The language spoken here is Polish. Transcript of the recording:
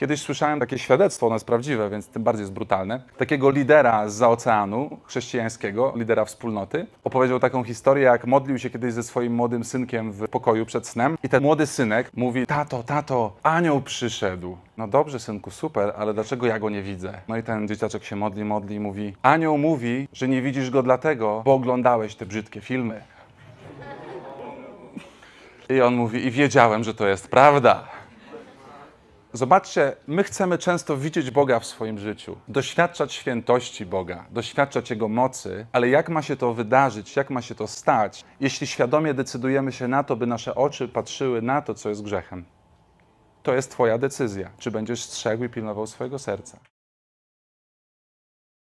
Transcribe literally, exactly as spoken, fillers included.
Kiedyś słyszałem takie świadectwo, ono jest prawdziwe, więc tym bardziej jest brutalne. Takiego lidera zza oceanu chrześcijańskiego, lidera wspólnoty, opowiedział taką historię, jak modlił się kiedyś ze swoim młodym synkiem w pokoju przed snem i ten młody synek mówi: tato, tato, anioł przyszedł. No dobrze, synku, super, ale dlaczego ja go nie widzę? No i ten dzieciaczek się modli, modli i mówi: anioł mówi, że nie widzisz go dlatego, bo oglądałeś te brzydkie filmy. I on mówi: i wiedziałem, że to jest prawda. Zobaczcie, my chcemy często widzieć Boga w swoim życiu, doświadczać świętości Boga, doświadczać Jego mocy, ale jak ma się to wydarzyć, jak ma się to stać, jeśli świadomie decydujemy się na to, by nasze oczy patrzyły na to, co jest grzechem? To jest Twoja decyzja, czy będziesz strzegł i pilnował swojego serca.